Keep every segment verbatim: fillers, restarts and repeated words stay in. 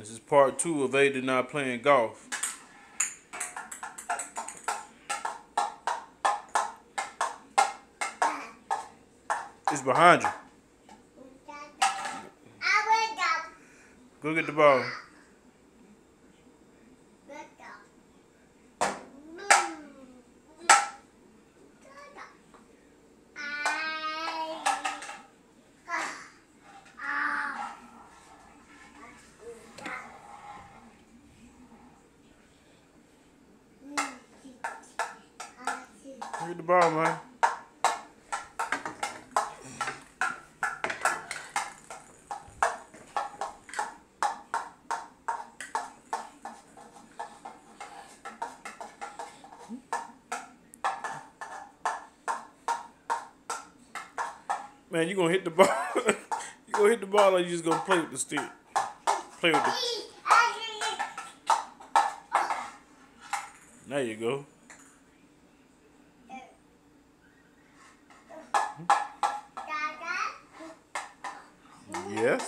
This is part two of Aiden not playing golf. It's behind you. Go get the ball. Get the ball, man. Man, you gonna hit the ball. You gonna hit the ball or you just gonna play with the stick? Play with the... There you go. Yes.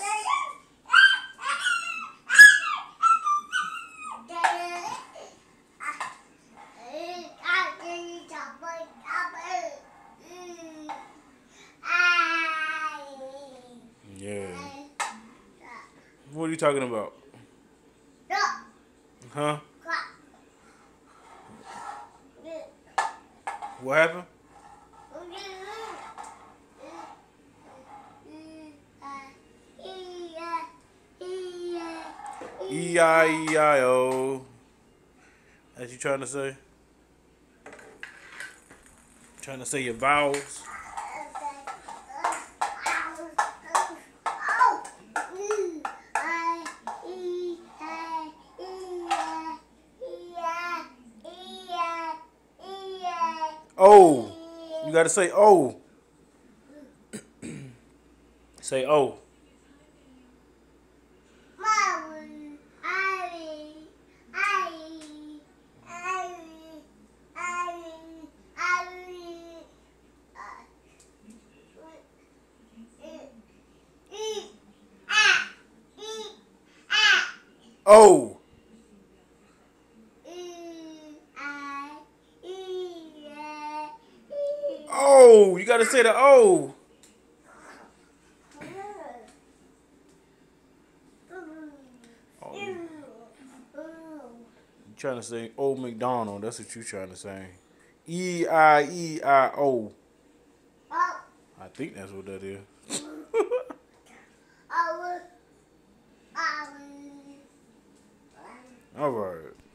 Yeah. What are you talking about? Huh? What happened? E I E I O. As you trying to say? Trying to say your vowels? Oh, you gotta say oh. Say oh. Oh. Oh, you gotta say the O. Oh. You trying to say Old McDonald. That's what you trying to say. E I E I O. I think that's what that is. All right.